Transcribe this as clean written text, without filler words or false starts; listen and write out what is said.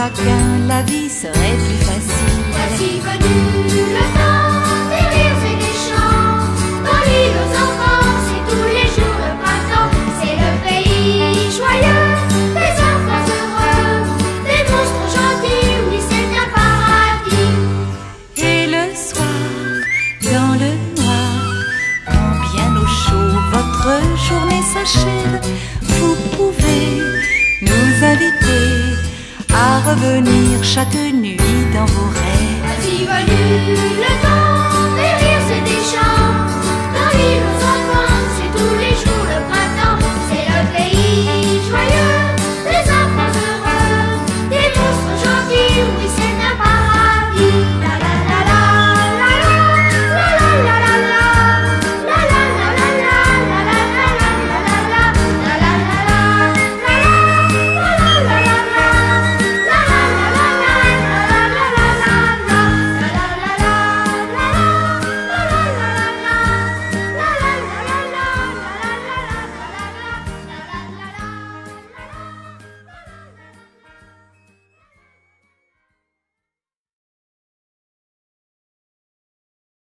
chacun, la vie serait plus facile. Voici venu le temps des rires et des chants. Dans l'île aux enfants, c'est tous les jours le printemps. C'est le pays joyeux, des enfants heureux, des monstres gentils, oui c'est un paradis. Et le soir, dans le noir, quand bien au chaud votre journée s'achève, vous pouvez nous inviter à revenir chaque nuit dans vos rêves. Voici venu le temps